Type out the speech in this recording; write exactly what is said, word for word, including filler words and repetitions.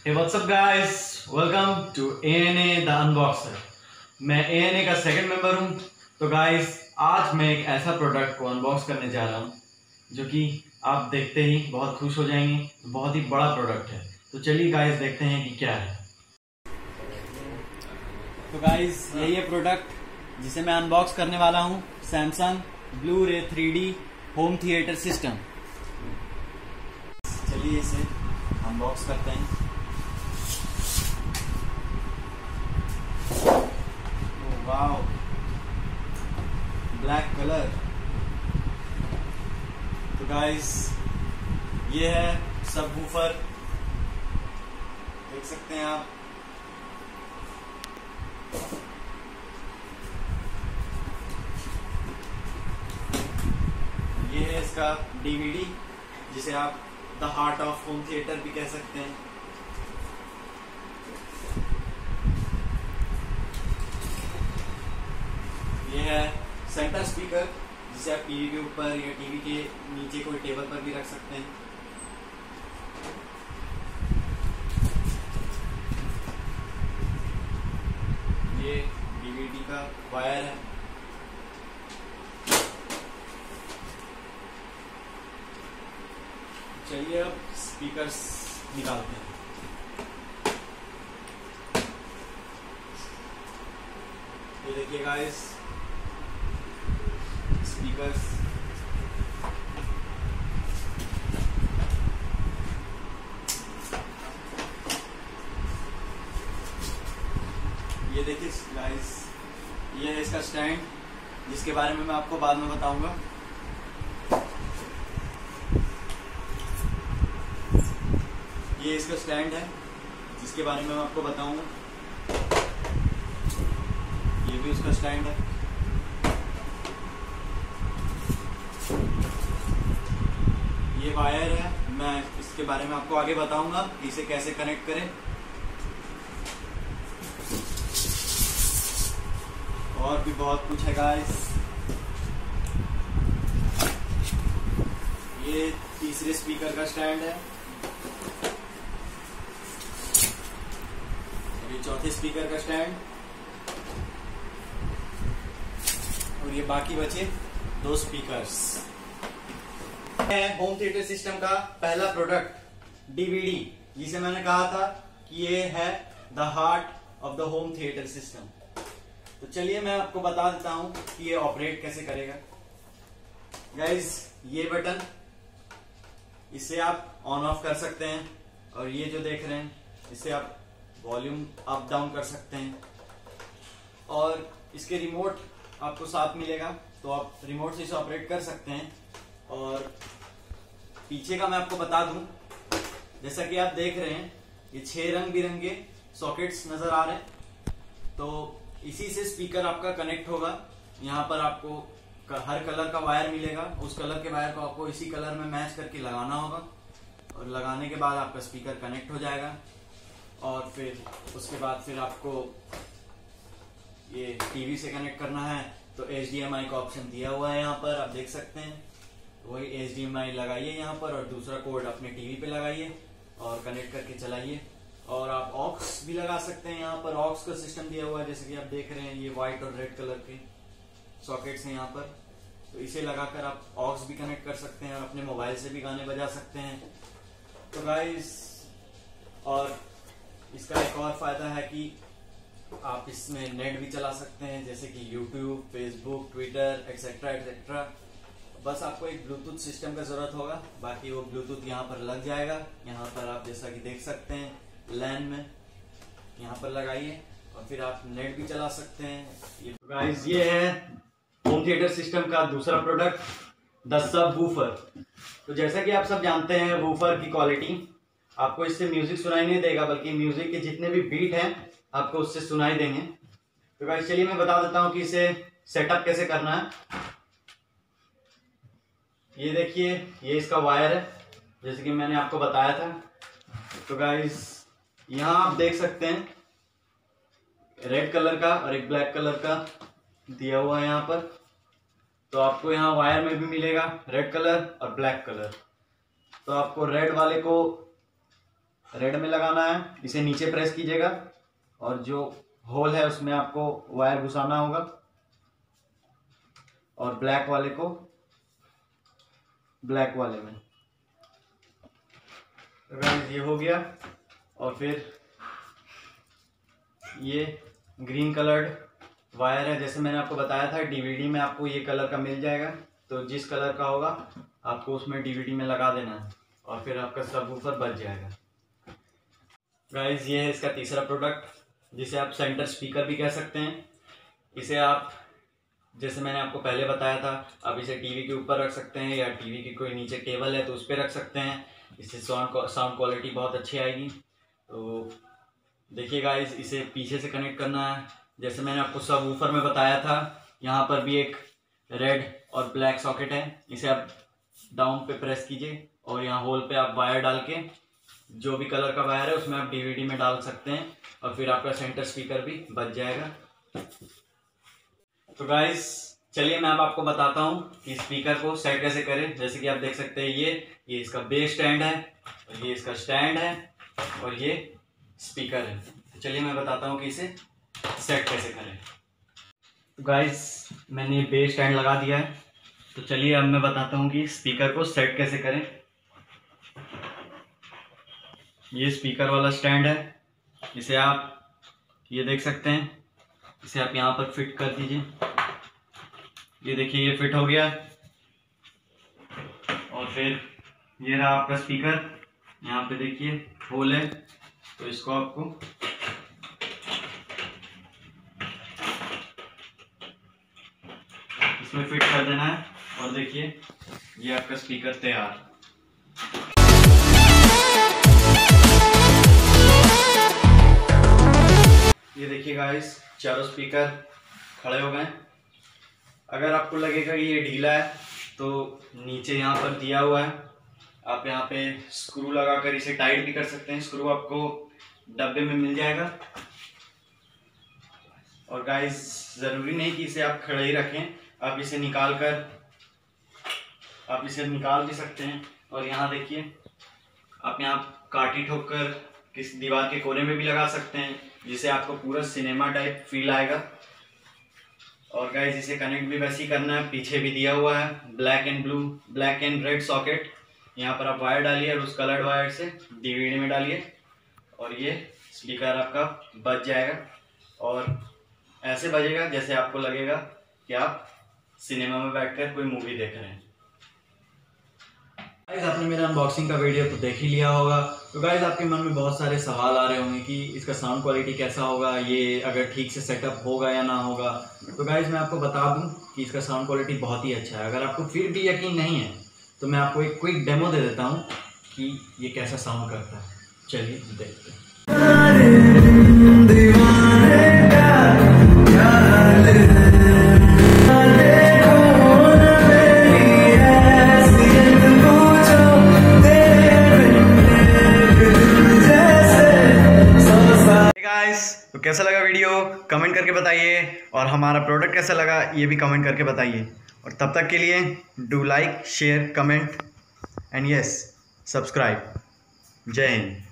Hey, what's up guys? Welcome to A N A The Unboxer। मैं A N A का second member हूँ। तो guys आज मैं एक ऐसा प्रोडक्ट को अनबॉक्स करने जा रहा हूँ जो कि आप देखते ही बहुत खुश हो जाएंगे। बहुत ही बड़ा प्रोडक्ट है, तो चलिए गाइस देखते हैं कि क्या है। तो गाइस यही है प्रोडक्ट जिसे मैं अनबॉक्स करने वाला हूँ, Samsung blu ray three D home theatre system. चलिए इसे अनबॉक्स करते हैं। Wow, black colour. तो गाइस ये है सबवूफर, देख सकते हैं आप। ये है इसका डीवीडी जिसे आप the heart of home theatre भी कह सकते हैं। ये है सेंटर स्पीकर जिसे आप टीवी के ऊपर या टीवी के नीचे कोई टेबल पर भी रख सकते हैं। ये डीवीडी का वायर है। चलिए अब स्पीकर्स निकालते हैं। ये देखिए गाइस, स्पीकर्स। ये देखिए गाइस, ये है इसका स्टैंड जिसके बारे में मैं आपको बाद में बताऊंगा। ये इसका स्टैंड है जिसके बारे में मैं आपको बताऊंगा। ये भी उसका स्टैंड है। ये वायर है, मैं इसके बारे में आपको आगे बताऊंगा कि इसे कैसे कनेक्ट करें। और भी बहुत कुछ है गाइस। ये तीसरे स्पीकर का स्टैंड है। ये चौथे स्पीकर का स्टैंड। और ये बाकी बचे दो स्पीकर्स। है होम थिएटर सिस्टम का पहला प्रोडक्ट डीवीडी, जिसे मैंने कहा था कि ये है the heart of the home theatre system. तो चलिए मैं आपको बता देता हूं कि ये ऑपरेट कैसे करेगा। गाइस ये बटन, इसे आप ऑन ऑफ कर सकते हैं। और ये जो देख रहे हैं, इसे आप वॉल्यूम अप डाउन कर सकते हैं। और इसके रिमोट आपको साथ मिलेगा, तो आप रिमोट से इसे ऑपरेट कर सकते हैं। और पीछे का मैं आपको बता दूं, जैसा कि आप देख रहे हैं, ये छह रंग बिरंगे सॉकेट्स नजर आ रहे हैं। तो इसी से स्पीकर आपका कनेक्ट होगा। यहाँ पर आपको हर कलर का वायर मिलेगा। उस कलर के वायर को आपको इसी कलर में मैच करके लगाना होगा। और लगाने के बाद आपका स्पीकर कनेक्ट हो जाएगा। और फिर उसके बाद फिर आपको ये टीवी से कनेक्ट करना है, तो एच डी एम आई का ऑप्शन दिया हुआ है यहाँ पर, आप देख सकते हैं। वही एच डी एम आई लगाइए यहाँ पर और दूसरा कोड अपने टीवी पे लगाइए और कनेक्ट करके चलाइए। और आप ऑक्स भी लगा सकते हैं। यहाँ पर ऑक्स का सिस्टम दिया हुआ है, जैसे कि आप देख रहे हैं, ये व्हाइट और रेड कलर के सॉकेट्स हैं यहाँ पर। तो इसे लगाकर आप ऑक्स भी कनेक्ट कर सकते हैं और अपने मोबाइल से भी गाने बजा सकते हैं। तो गाइस, और इसका एक और फायदा है कि आप इसमें नेट भी चला सकते हैं, जैसे कि YouTube, Facebook, Twitter etcetera etcetera. बस आपको एक ब्लूटूथ सिस्टम का जरूरत होगा, बाकी वो ब्लूटूथ यहाँ पर लग जाएगा। यहाँ पर आप जैसा कि देख सकते हैं, लैन में यहाँ पर लगाइए और फिर आप नेट भी चला सकते हैं। ये गाइस ये है होम थिएटर सिस्टम का दूसरा प्रोडक्ट, द सबवूफर। तो जैसा कि आप सब जानते हैं, वूफर की क्वालिटी आपको इससे म्यूजिक सुनाई नहीं देगा, बल्कि म्यूजिक के जितने भी बीट हैं आपको उससे सुनाई देंगे। तो गाइस चलिए मैं बता देता हूँ कि इसे सेटअप कैसे करना है। ये देखिए, ये इसका वायर है, जैसे कि मैंने आपको बताया था। तो गाइस यहाँ आप देख सकते हैं, रेड कलर का और एक ब्लैक कलर का दिया हुआ है यहाँ पर। तो आपको यहाँ वायर में भी मिलेगा रेड कलर और ब्लैक कलर। तो आपको रेड वाले को रेड में लगाना है, इसे नीचे प्रेस कीजिएगा और जो होल है उसमें आपको वायर घुसाना होगा और ब्लैक वाले को ब्लैक वाले में। तो गाइस ये हो गया। और फिर ये ग्रीन कलर्ड वायर है, जैसे मैंने आपको बताया था डीवीडी में आपको ये कलर का मिल जाएगा, तो जिस कलर का होगा आपको उसमें डीवीडी में लगा देना है और फिर आपका सबवूफर बच जाएगा। गाइस ये है इसका तीसरा प्रोडक्ट जिसे आप सेंटर स्पीकर भी कह सकते हैं। इसे आप जैसे मैंने आपको पहले बताया था, आप इसे टीवी के ऊपर रख सकते हैं या टीवी की कोई नीचे टेबल है तो उस पर रख सकते हैं। इससे साउंड साउंड क्वालिटी बहुत अच्छी आएगी। तो देखिए गाइस, इसे पीछे से कनेक्ट करना है। जैसे मैंने आपको सबवूफर में बताया था, यहाँ पर भी एक रेड और ब्लैक सॉकेट है। इसे आप डाउन पे प्रेस कीजिए और यहाँ होल पे आप वायर डाल के जो भी कलर का वायर है उसमें आप डीवीडी में डाल सकते हैं और फिर आपका सेंटर स्पीकर भी बच जाएगा। तो गाइस चलिए मैं अब आपको बताता हूँ कि स्पीकर को सेट कैसे करें। जैसे कि आप देख सकते हैं ये ये इसका बेस स्टैंड है और ये इसका स्टैंड है और ये स्पीकर है। तो चलिए मैं बताता हूँ कि इसे सेट कैसे करें। तो गाइस मैंने बेस स्टैंड लगा दिया है, तो चलिए अब मैं बताता हूँ कि स्पीकर को सेट कैसे करें। ये स्पीकर वाला स्टैंड है, इसे आप ये देख सकते हैं, इसे आप यहाँ पर फिट कर दीजिए। ये देखिए ये फिट हो गया। और फिर ये रहा आपका स्पीकर, यहाँ पे देखिए होल है, तो इसको आपको इसमें फिट कर देना है और देखिए ये आपका स्पीकर तैयार। ये देखिए गाइस चारों स्पीकर खड़े हो गए। अगर आपको लगेगा कि ये ढीला है तो नीचे यहाँ पर दिया हुआ है, आप यहाँ पे स्क्रू लगाकर इसे टाइट भी कर सकते हैं। स्क्रू आपको डब्बे में मिल जाएगा। और गाइस ज़रूरी नहीं कि इसे आप खड़े ही रखें, आप इसे निकाल कर आप इसे निकाल भी सकते हैं। और यहाँ देखिए आप यहाँ काटी ठोक कर किसी दीवार के कोने में भी लगा सकते हैं, जिससे आपको पूरा सिनेमा टाइप फील आएगा। और गाइस इसे कनेक्ट भी वैसे ही करना है, पीछे भी दिया हुआ है black and blue black and red socket. यहाँ पर आप वायर डालिए और उस कलर्ड वायर से डीवीडी में डालिए और ये स्पीकर आपका बज जाएगा और ऐसे बजेगा जैसे आपको लगेगा कि आप सिनेमा में बैठकर कोई मूवी देख रहे हैं। गाइस आपने मेरा अनबॉक्सिंग का वीडियो तो देख ही लिया होगा। तो गाइस आपके मन में बहुत सारे सवाल आ रहे होंगे कि इसका साउंड क्वालिटी कैसा होगा, ये अगर ठीक से सेटअप होगा या ना होगा। तो गाइस मैं आपको बता दूं कि इसका साउंड क्वालिटी बहुत ही अच्छा है। अगर आपको फिर भी यकीन नहीं है तो मैं आपको एक क्विक डेमो दे देता हूँ कि ये कैसा साउंड करता है। चलिए देखते हैं। तो कैसा लगा वीडियो कमेंट करके बताइए और हमारा प्रोडक्ट कैसा लगा ये भी कमेंट करके बताइए। और तब तक के लिए do like share comment and yes subscribe. जय हिंद।